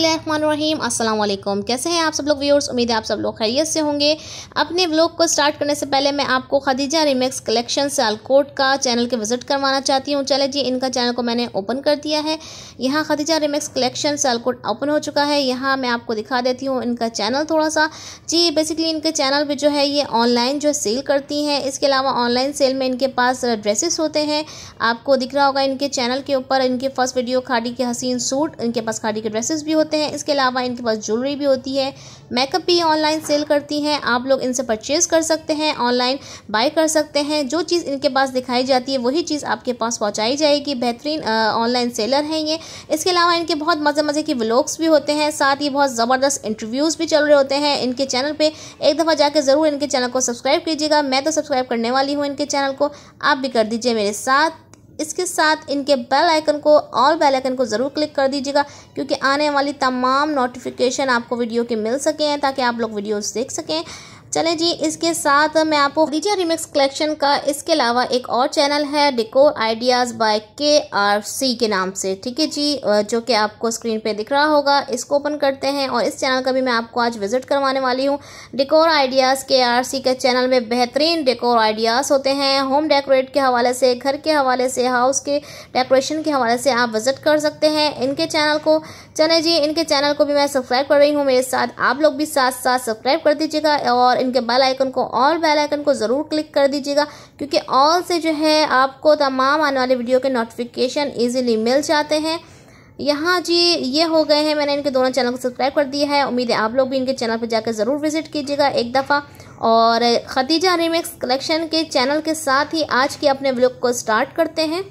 बिस्मिल्लाहिर्रहमानिर्रहीम। अस्सलाम वालेकुम। कैसे हैं आप सब लोग व्यूअर्स? उम्मीद है आप सब लोग खैरियत से होंगे। अपने व्लॉग को स्टार्ट करने से पहले मैं आपको खदीजा रिमिक्स कलेक्शन सियालकोट का चैनल के विज़िट करवाना चाहती हूँ। चले जी, इनका चैनल को मैंने ओपन कर दिया है। यहाँ Khadija remix collection Sialkot open हो चुका है। यहाँ मैं आपको दिखा देती हूँ इनका चैनल थोड़ा सा। जी, बेसिकली इनके चैनल पर जो है ये ऑनलाइन जो सेल करती हैं। इसके अलावा ऑनलाइन सेल में इनके पास ड्रेसेस होते हैं। आपको दिख रहा होगा इनके चैनल के ऊपर इनके फर्स्ट वीडियो खादी के हसीन सूट, इनके पास खादी के ड्रेसेस भी होते हैं। इसके अलावा इनके पास ज्वेलरी भी होती है। मेकअप भी ऑनलाइन सेल करती हैं। आप लोग इनसे परचेज़ कर सकते हैं, ऑनलाइन बाय कर सकते हैं। जो चीज़ इनके पास दिखाई जाती है वही चीज़ आपके पास पहुंचाई जाएगी। बेहतरीन ऑनलाइन सेलर हैं ये। इसके अलावा इनके बहुत मज़े के व्लॉग्स भी होते हैं, साथ ही बहुत ज़बरदस्त इंटरव्यूज़ भी चल रहे होते हैं इनके चैनल पर। एक दफ़ा जाकर ज़रूर इनके चैनल को सब्सक्राइब कीजिएगा। मैं तो सब्सक्राइब करने वाली हूँ इनके चैनल को, आप भी कर दीजिए मेरे साथ। इसके साथ इनके बेल आइकन को, ऑल बेल आइकन को ज़रूर क्लिक कर दीजिएगा, क्योंकि आने वाली तमाम नोटिफिकेशन आपको वीडियो के मिल सकें, ताकि आप लोग वीडियोस देख सकें। चलें जी, इसके साथ मैं आपको खदीजा रिमिक्स कलेक्शन का इसके अलावा एक और चैनल है डेकोर आइडियाज़ बाय KRC के नाम से, ठीक है जी, जो कि आपको स्क्रीन पे दिख रहा होगा। इसको ओपन करते हैं और इस चैनल का भी मैं आपको आज विज़िट करवाने वाली हूँ। डेकोर आइडियाज़ KRC के चैनल में बेहतरीन डेकोर आइडियाज़ होते हैं। होम डेकोरेट के हवाले से, घर के हवाले से, हाउस के डेकोरेशन के हवाले से आप विज़िट कर सकते हैं इनके चैनल को। चलें जी, इनके चैनल को भी मैं सब्सक्राइब कर रही हूँ, मेरे साथ आप लोग भी साथ साथ सब्सक्राइब कर दीजिएगा और इनके बेल आइकन को, ऑल बेल आइकन को ज़रूर क्लिक कर दीजिएगा, क्योंकि ऑल से जो है आपको तमाम आने वाले वीडियो के नोटिफिकेशन इजीली मिल जाते हैं। यहाँ जी ये हो गए हैं, मैंने इनके दोनों चैनल को सब्सक्राइब कर दिया है। उम्मीद है आप लोग भी इनके चैनल पर जाकर ज़रूर विजिट कीजिएगा एक दफ़ा। और खदीजा रिमिक्स कलेक्शन के चैनल के साथ ही आज के अपने व्लॉग को स्टार्ट करते हैं।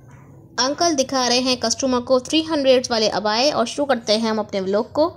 अंकल दिखा रहे हैं कस्टमर को 300 वाले अबाए और शुरू करते हैं हम अपने व्लॉग को।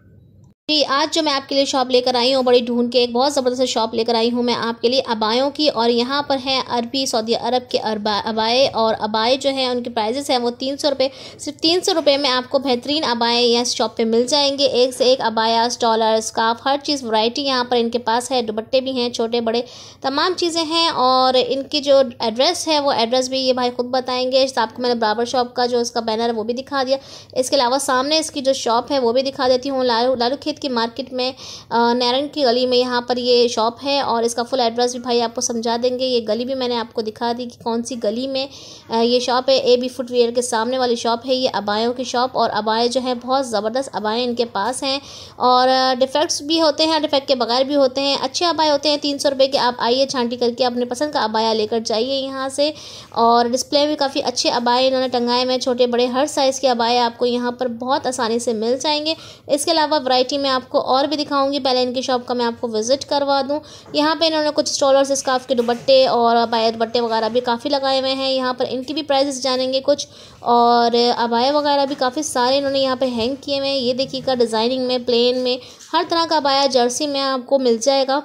जी, आज जो मैं आपके लिए शॉप लेकर आई हूँ, बड़ी ढूंढ के एक बहुत ज़बरदस्त शॉप लेकर आई हूँ मैं आपके लिए अबायों की। और यहाँ पर हैं अरबी, सऊदी अरब के अबाए। और अबाए जो है उनके प्राइजेस हैं वो 300 रुपये, सिर्फ 300 रुपये में आपको बेहतरीन अबाए यहाँ शॉप पे मिल जाएंगे। एक से एक अबाया, स्टॉलर, स्कार्फ, हर चीज़ वैरायटी यहाँ पर इनके पास है। दुपट्टे भी हैं, छोटे बड़े तमाम चीज़ें हैं। और इनकी जो एड्रेस है वो एड्रेस भी ये भाई खुद बताएंगे। आपको मैंने बराबर शॉप का जो इसका बैनर है वो भी दिखा दिया। इसके अलावा सामने इसकी जो शॉप है वो भी दिखा देती हूँ। लालू खेत की मार्केट में नारायण की गली में यहाँ पर ये शॉप है। और इसका फुल एड्रेस भी भाई आपको समझा देंगे। ये गली भी मैंने आपको दिखा दी कि कौन सी गली में ये शॉप है। AB फुटवेयर के सामने वाली शॉप है ये अबायों की शॉप। और अबाए जो है बहुत ज़बरदस्त अबाए इनके पास हैं। और डिफेक्ट्स भी होते हैं, डिफेक्ट के बगैर भी होते हैं। अच्छे अबाए होते हैं 300 रुपये के। आप आइए, छांटी करके अपने पसंद का अबाया लेकर जाइए यहाँ से। और डिस्प्ले में काफ़ी अच्छे अबाए इन्होंने टंगाए में, छोटे बड़े हर साइज़ के अबाए आपको यहाँ पर बहुत आसानी से मिल जाएंगे। इसके अलावा वैरायटी में आपको और भी दिखाऊंगी। पहले इनकी शॉप का मैं आपको विजिट करवा दूं। यहाँ पे इन्होंने कुछ स्टॉलर्स, स्कार्फ के दुपट्टे और अबाया दुपट्टे वगैरह भी काफ़ी लगाए हुए हैं। यहाँ पर इनकी भी प्राइसेस जानेंगे कुछ। और अबाया वगैरह भी काफ़ी सारे इन्होंने यहाँ पे हैंग किए हुए हैं। ये देखिएगा, डिज़ाइनिंग में, प्लेन में, हर तरह का अबाया जर्सी में आपको मिल जाएगा।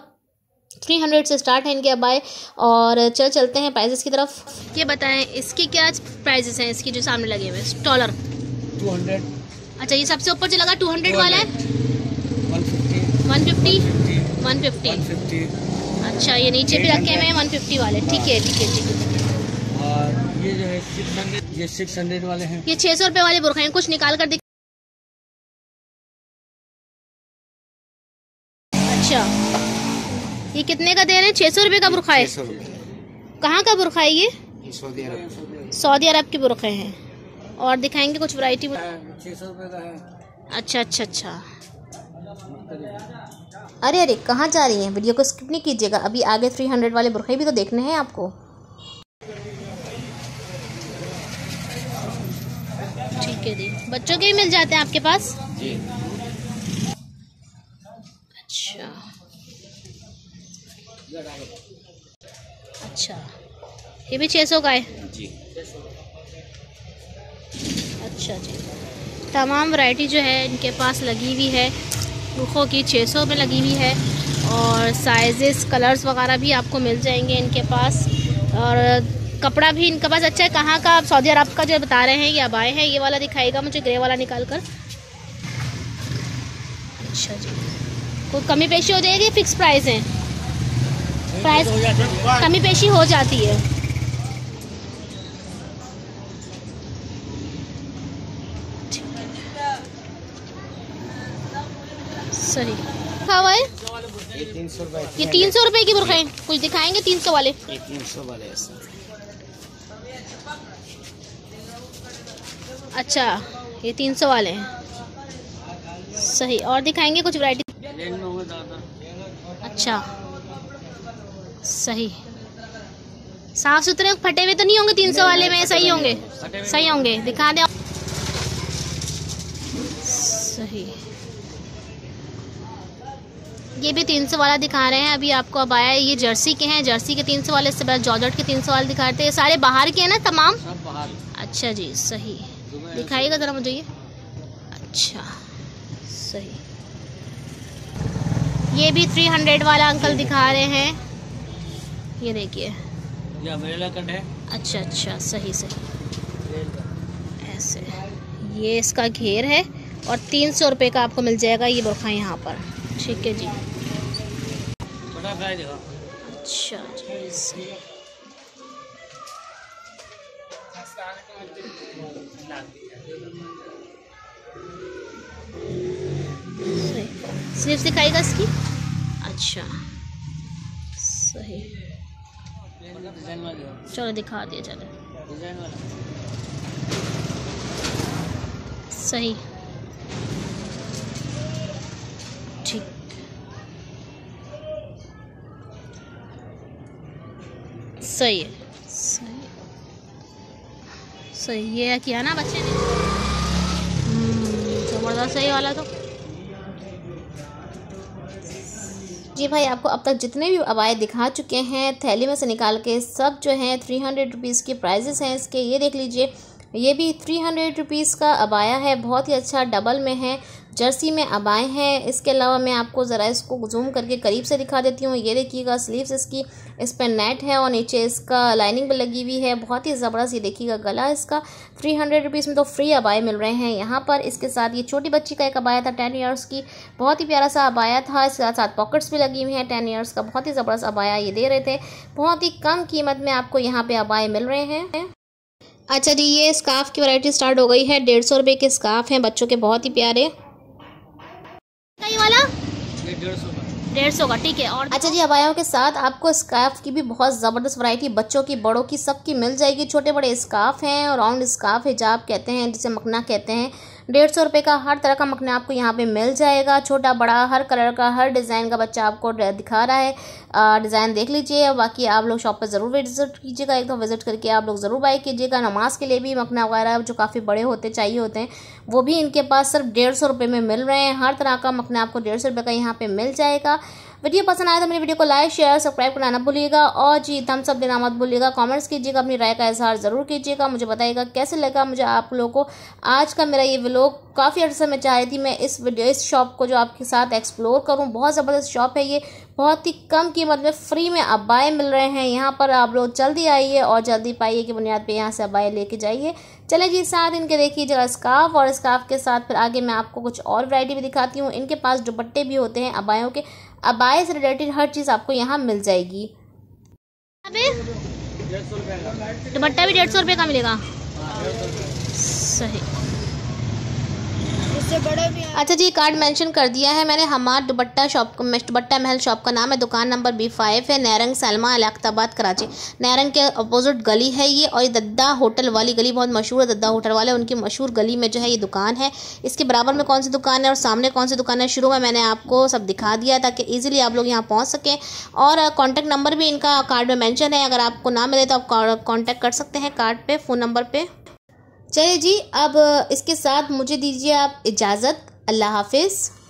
300 से स्टार्ट है इनके अबाए। और चलते हैं प्राइजेस की तरफ। ये बताएं इसकी क्या प्राइजेस हैं? इसकी जो सामने लगे हुए स्टॉलर 200। अच्छा, ये सबसे ऊपर जो लगा 200 वाला है। 150। अच्छा, ये नीचे भी रखे हुए हैं 150 वाले। ठीक है। और ये जो है 600, ये 600 वाले हैं। ये 600 रुपये वाले बुरखे हैं। कुछ निकाल कर दिख। अच्छा, ये कितने का दे रहे हैं? 600 रुपये का बुरखा है। कहाँ का बुरखा है ये? सऊदी अरब के बुरखे हैं। और दिखाएंगे कुछ वैरायटी। 600 रुपये का है। अच्छा। अरे कहाँ जा रही हैं? वीडियो को स्किप नहीं कीजिएगा, अभी आगे 300 वाले बुरखे भी तो देखने हैं आपको। ठीक है जी, बच्चों के भी मिल जाते हैं आपके पास जी। अच्छा, ये भी 600 का है जी। अच्छा जी, तमाम वैरायटी जो है इनके पास लगी हुई है। रुखों की 600 में लगी हुई है। और साइजेस, कलर्स वगैरह भी आपको मिल जाएंगे इनके पास। और कपड़ा भी इनके पास अच्छा है। कहाँ का? आप सऊदी अरब का जो बता रहे हैं ये अबाए हैं। ये वाला दिखाएगा मुझे, ग्रे वाला निकाल कर। अच्छा जी, कोई कमी पेशी हो जाएगी? फिक्स प्राइस है? प्राइस कमी पेशी हो जाती है। सही खा हुआ है। ये 300 रुपए। ये 300 रुपए की बुरखाएं कुछ दिखाएंगे 300 वाले। ये 300 वाले ऐसा। अच्छा ये 300 वाले हैं, सही। और दिखाएंगे कुछ वैरायटी। अच्छा सही, साफ सुथरे फटे हुए तो नहीं होंगे 300 वाले में? सही होंगे, सही होंगे, दिखा दे। सही, ये भी 300 वाला दिखा रहे हैं अभी आपको। अब आया ये जर्सी के हैं, जर्सी के 300 वाले, इससे पहले जॉर्जेट के 300 वाले दिखा रहे थे। सारे बाहर के हैं ना तमाम? सब बाहर। अच्छा जी सही, दिखाइएगा ज़रा मुझे ये। अच्छा सही, ये भी 300 वाला अंकल दिखा रहे हैं, ये देखिए। ये अम्ब्रेला कट है। अच्छा अच्छा सही सही, ऐसे ये इसका घेर है और 300 रुपये का आपको मिल जाएगा ये बुरखा यहाँ पर। ठीक है जी, बड़ा प्राइस देखो। अच्छा जी सही। स्लीव्स दिखाएगा इसकी। अच्छा सही, चलो दिखा दिया चलो। सही ठीक, सही है, सही सही। ये किया ना बच्चे ने, जबरदस्त सही वाला तो। जी भाई, आपको अब तक जितने भी अबाए दिखा चुके हैं थैली में से निकाल के, सब जो हैं 300 रुपीज़ के प्राइजेस हैं इसके। ये देख लीजिए, ये भी 300 रुपीज़ का अबाया है, बहुत ही अच्छा डबल में है, जर्सी में अबाए हैं। इसके अलावा मैं आपको ज़रा इसको जूम करके करीब से दिखा देती हूँ। ये देखिएगा स्लीव्स इसकी, इस पर नेट है और नीचे इसका लाइनिंग भी लगी हुई है, बहुत ही ज़बरदस्त। ये देखिएगा गला इसका। 300 रुपीज़ में तो फ्री अबाए मिल रहे हैं यहाँ पर। इसके साथ ये छोटी बच्ची का एक अबाया था 10 ईयर्स की, बहुत ही प्यारा सा अबाया था। इसके साथ पॉकेट्स भी लगी हुई हैं 10 ईयर्स का, बहुत ही ज़बरदस्त अबाया ये दे रहे थे। बहुत ही कम कीमत में आपको यहाँ पे अबाए मिल रहे हैं। अच्छा जी, ये स्कार्फ की वैरायटी स्टार्ट हो गई है। 150 रुपये के स्कार्फ हैं बच्चों के, बहुत ही प्यारे। ये वाला 150 का, ठीक है। और अच्छा जी, अबायों के साथ आपको स्कार्फ की भी बहुत ज़बरदस्त वैरायटी बच्चों की बड़ों की सबकी मिल जाएगी। छोटे बड़े स्कार्फ हैं, राउंड स्कार्फ हिजाब कहते हैं जिसे मखना कहते हैं। 150 रुपये का हर तरह का मखना आपको यहाँ पे मिल जाएगा, छोटा बड़ा हर कलर का हर डिज़ाइन का बच्चा आपको दिखा रहा है। डिज़ाइन देख लीजिए। बाकी आप लोग शॉप पर ज़रूर विजिट कीजिएगा, एक दो विजिट करके आप लोग ज़रूर बाय कीजिएगा। नमाज के लिए भी मखना वगैरह जो काफ़ी बड़े होते चाहिए होते हैं वो भी इनके पास सिर्फ 150 रुपये में मिल रहे हैं। हर तरह का मखना आपको 150 रुपये का यहाँ पे मिल जाएगा। वीडियो पसंद आया तो मेरी वीडियो को लाइक शेयर सब्सक्राइब करना ना भूलिएगा और जी थम्स अप देना मत भूलिएगा। कमेंट्स कीजिएगा, अपनी राय का इजहार ज़रूर कीजिएगा, मुझे बताइएगा कैसे लगा मुझे आप लोगों को आज का मेरा ये व्लॉग। काफ़ी अर्से में चाह रही थी मैं इस शॉप को जो आपके साथ एक्सप्लोर करूं। बहुत ज़बरदस्त शॉप है ये, बहुत ही कम कीमत में फ्री में अबाए मिल रहे हैं यहाँ पर। आप लोग जल्दी आइए और जल्दी पाइए की बुनियाद पे यहाँ से अबाए लेके जाइए। चले जी, साथ इनके देखिए जरा स्कार्फ, और स्कार्फ के साथ फिर आगे मैं आपको कुछ और वैरायटी भी दिखाती हूँ। इनके पास दुपट्टे भी होते हैं अबायों के, अबाए से रिलेटेड हर चीज़ आपको यहाँ मिल जाएगी। दुपट्टा भी 150 रुपये का मिलेगा, सही। अच्छा जी, कार्ड मेंशन कर दिया है मैंने। हमार दुपट्टा शॉप, दुपट्टा महल शॉप का नाम है। दुकान नंबर B5 है, नैरंग सलमा अलाख्ताबाद कराची। नैरंग के अपोजिट गली है ये, और ये दद्दा होटल वाली गली बहुत मशहूर है। दद्दा होटल वाले उनकी मशहूर गली में जो है ये दुकान है। इसके बराबर में कौन सी दुकान है और सामने कौन सी दुकान है शुरू में मैंने आपको सब दिखा दिया ताकि ईजिली आप लोग यहाँ पहुँच सकें। और कॉन्टैक्ट नंबर भी इनका कार्ड में मेंशन है, अगर आपको ना मिले तो आप कॉन्टैक्ट कर सकते हैं कार्ड पे, फ़ोन नंबर पे। चलिए जी, अब इसके साथ मुझे दीजिए आप इजाज़त। अल्लाह हाफिज़।